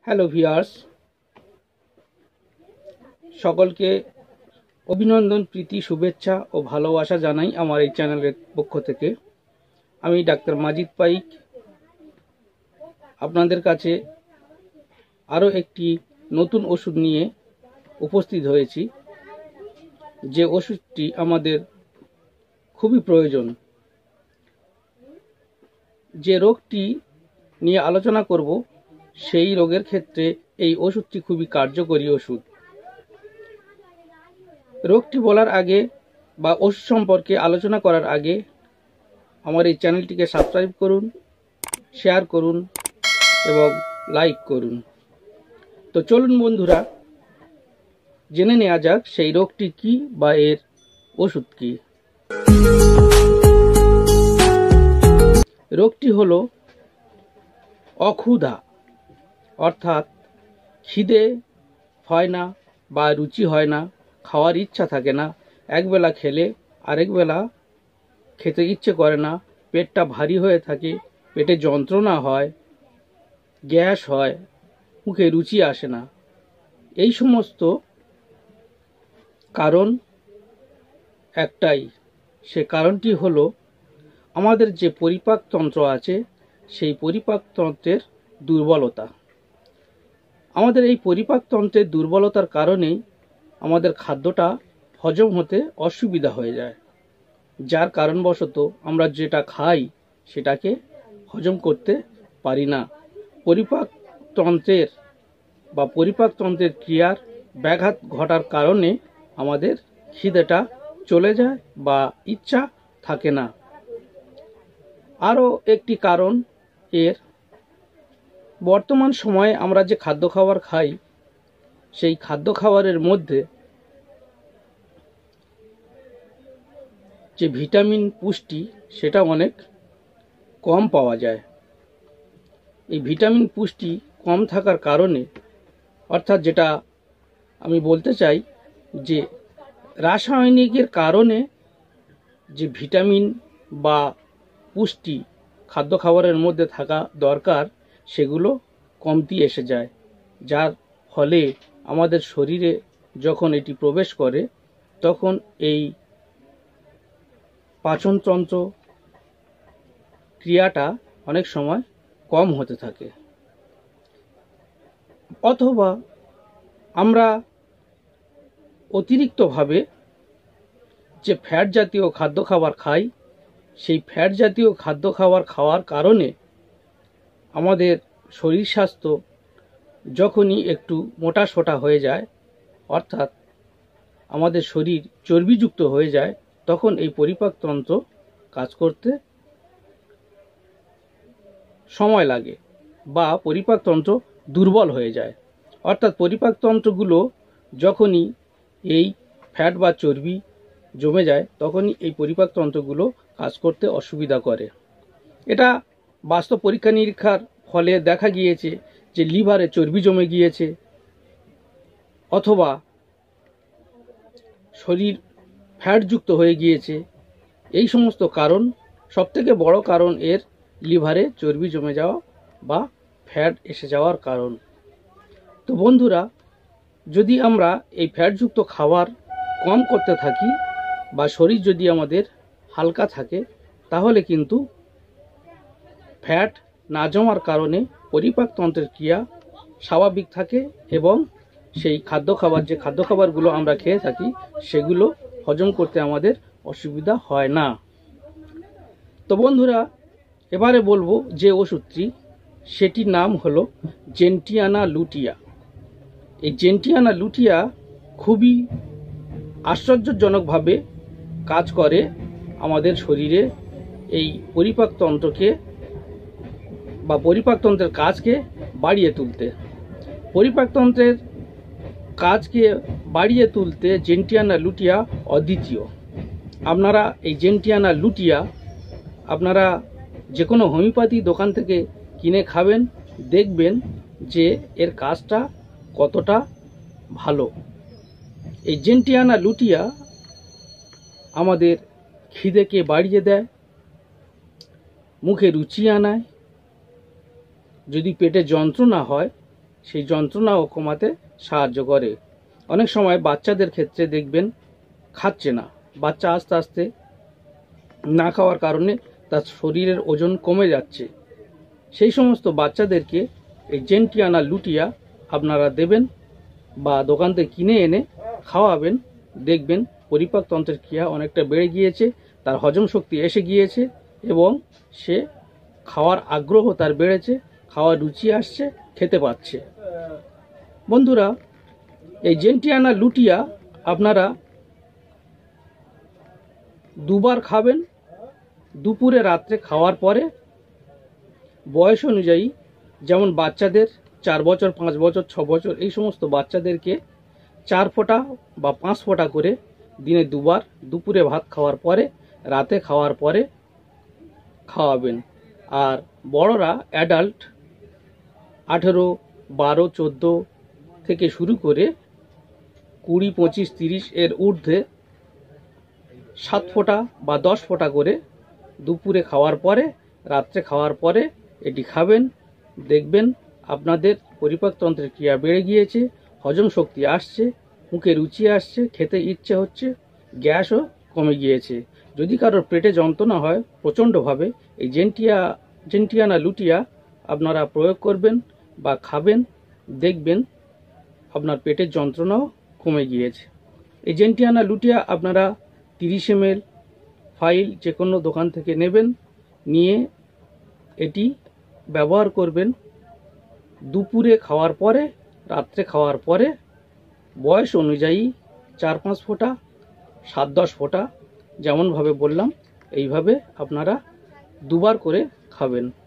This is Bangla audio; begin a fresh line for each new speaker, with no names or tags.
হ্যালো ভিউয়ার্স, সকলকে অভিনন্দন, প্রীতি, শুভেচ্ছা ও ভালোবাসা জানাই আমার এই চ্যানেলের পক্ষ থেকে। আমি ডাক্তার মাজিদ পাইক আপনাদের কাছে আরও একটি নতুন ওষুধ নিয়ে উপস্থিত হয়েছি, যে ওষুধটি আমাদের খুবই প্রয়োজন। যে রোগটি নিয়ে আলোচনা করব সেই রোগের ক্ষেত্রে এই ওষুধটি খুবই কার্যকরী ওষুধ। রোগটি বলার আগে বা ওষুধ সম্পর্কে আলোচনা করার আগে আমার এই চ্যানেলটিকে সাবস্ক্রাইব করুন, শেয়ার করুন এবং লাইক করুন। তো চলুন বন্ধুরা, জেনে নেওয়া যাক সেই রোগটি কি বা এর ওষুধ কি। রোগটি হলো অক্ষুধা, অর্থাৎ খিদে হয় না বা রুচি হয় না, খাওয়ার ইচ্ছা থাকে না, একবেলা খেলে আরেক বেলা খেতে ইচ্ছে করে না, পেটটা ভারী হয়ে থাকে, পেটে যন্ত্রণা হয়, গ্যাস হয়, মুখে রুচি আসে না। এই সমস্ত কারণ একটাই, সে কারণটি হলো আমাদের যে পরিপাকতন্ত্র আছে সেই পরিপাকতন্ত্রের দুর্বলতা। আমাদের এই পরিপাকতন্ত্রের দুর্বলতার কারণেই আমাদের খাদ্যটা হজম হতে অসুবিধা হয়ে যায়, যার কারণবশত আমরা যেটা খাই সেটাকে হজম করতে পারি না। পরিপাকতন্ত্রের ক্রিয়ার ব্যাঘাত ঘটার কারণে আমাদের খিদেটা চলে যায় বা ইচ্ছা থাকে না। আরও একটি কারণ এর, বর্তমান সময়ে আমরা যে খাদ্য খাবার খাই সেই খাদ্য খাবারের মধ্যে যে ভিটামিন পুষ্টি সেটা অনেক কম পাওয়া যায়। এই ভিটামিন পুষ্টি কম থাকার কারণে, অর্থাৎ যেটা আমি বলতে চাই যে রাসায়নিকের কারণে যে ভিটামিন বা পুষ্টি খাদ্য খাবারের মধ্যে থাকা দরকার সেগুলো কমতি এসে যায়, যার ফলে আমাদের শরীরে যখন এটি প্রবেশ করে তখন এই পাচনতন্ত্র ক্রিয়াটা অনেক সময় কম হতে থাকে। অথবা আমরা অতিরিক্তভাবে যে ফ্যাট জাতীয় খাদ্য খাবার খাই সেই ফ্যাট জাতীয় খাদ্য খাবার খাওয়ার কারণে আমাদের শরীর স্বাস্থ্য যখনই একটু মোটাসোটা হয়ে যায়, অর্থাৎ আমাদের শরীর চর্বিযুক্ত হয়ে যায়, তখন এই পরিপাকতন্ত্র কাজ করতে সময় লাগে বা পরিপাকতন্ত্র দুর্বল হয়ে যায়। অর্থাৎ পরিপাকতন্ত্রগুলো যখনই এই ফ্যাট বা চর্বি জমে যায় তখনই এই পরিপাকতন্ত্রগুলো কাজ করতে অসুবিধা করে। এটা বাস্তব পরীক্ষা নিরীক্ষার ফলে দেখা গিয়েছে যে লিভারে চর্বি জমে গিয়েছে, অথবা শরীর ফ্যাটযুক্ত হয়ে গিয়েছে। এই সমস্ত কারণ, সবথেকে বড় কারণ এর লিভারে চর্বি জমে যাওয়া বা ফ্যাট এসে যাওয়ার কারণ। তো বন্ধুরা, যদি আমরা এই ফ্যাটযুক্ত খাবার কম করতে থাকি বা শরীর যদি আমাদের হালকা থাকে, তাহলে কিন্তু ফ্যাট না জমার কারণে পরিপাকতন্ত্রের ক্রিয়া স্বাভাবিক থাকে এবং সেই যে খাদ্য খাবারগুলো আমরা খেয়ে থাকি সেগুলো হজম করতে আমাদের অসুবিধা হয় না। তো বন্ধুরা, এবারে বলবো যে ওষুধটি, সেটির নাম হলো জেন্টিয়ানা লুটিয়া। এই জেন্টিয়ানা লুটিয়া খুবই আশ্চর্যজনকভাবে কাজ করে আমাদের শরীরে এই পরিপাকতন্ত্রকে বা পরিপাকতন্ত্রের কাজকে বাড়িয়ে তুলতে। পরিপাকতন্ত্রের কাজকে বাড়িয়ে তুলতে জেন্টিয়ানা লুটিয়া অদ্বিতীয়। আপনারা এই জেন্টিয়ানা লুটিয়া আপনারা যে কোনো হোমিওপ্যাথি দোকান থেকে কিনে খাবেন, দেখবেন যে এর কাজটা কতটা ভালো। এই জেন্টিয়ানা লুটিয়া আমাদের খিদেকে বাড়িয়ে দেয়, মুখে রুচি আনায়, যদি পেটে যন্ত্রণা হয় সেই যন্ত্রণাও কমাতে সাহায্য করে। অনেক সময় বাচ্চাদের ক্ষেত্রে দেখবেন খাচ্ছে না, বাচ্চা আস্তে আস্তে না খাওয়ার কারণে তার শরীরের ওজন কমে যাচ্ছে। সেই সমস্ত বাচ্চাদেরকে এই জেন্টিয়ানা লুটিয়া আপনারা দেবেন বা দোকান থেকে কিনে এনে খাওয়াবেন। দেখবেন পরিপাকতন্ত্রের ক্রিয়া অনেকটা বেড়ে গিয়েছে, তার হজম শক্তি এসে গিয়েছে এবং সে খাওয়ার আগ্রহ তার বেড়েছে, খাওয়ার রুচি আসছে, খেতে পাচ্ছে। বন্ধুরা, এই জেন্টিয়ানা লুটিয়া আপনারা দুবার খাবেন, দুপুরে রাত্রে খাওয়ার পরে। বয়স অনুযায়ী, যেমন বাচ্চাদের 4 বছর, 5 বছর, 6 বছর এই সমস্ত বাচ্চাদেরকে 4 ফোঁটা বা 5 ফোঁটা করে দিনে দুবার, দুপুরে ভাত খাওয়ার পরে, রাতে খাওয়ার পরে খাওয়াবেন। আর বড়রা অ্যাডাল্ট 18, 12, 14 থেকে শুরু করে 20, 25, 30 এর ঊর্ধ্বে 7 ফোঁটা বা 10 ফোঁটা করে দুপুরে খাওয়ার পরে, রাত্রে খাওয়ার পরে এটি খাবেন। দেখবেন আপনাদের পরিপাকতন্ত্রের ক্রিয়া বেড়ে গিয়েছে, হজম শক্তি আসছে, মুখে রুচি আসছে, খেতে ইচ্ছে হচ্ছে, গ্যাসও কমে গিয়েছে। যদি কারোর পেটে যন্ত্রণা হয় প্রচণ্ডভাবে, এই জেন্টিয়ানা লুটিয়া আপনারা প্রয়োগ করবেন বা খাবেন, দেখবেন আপনার পেটের যন্ত্রণাও কমে গিয়েছে। এই জেন্টিয়ানা লুটিয়া আপনারা 30 ml ফাইল যে কোনো দোকান থেকে নেবেন, নিয়ে এটি ব্যবহার করবেন দুপুরে খাওয়ার পরে, রাত্রে খাওয়ার পরে। বয়স অনুযায়ী 4-5 ফোঁটা, 7-10 ফোঁটা, যেমনভাবে বললাম এইভাবে আপনারা দুবার করে খাবেন।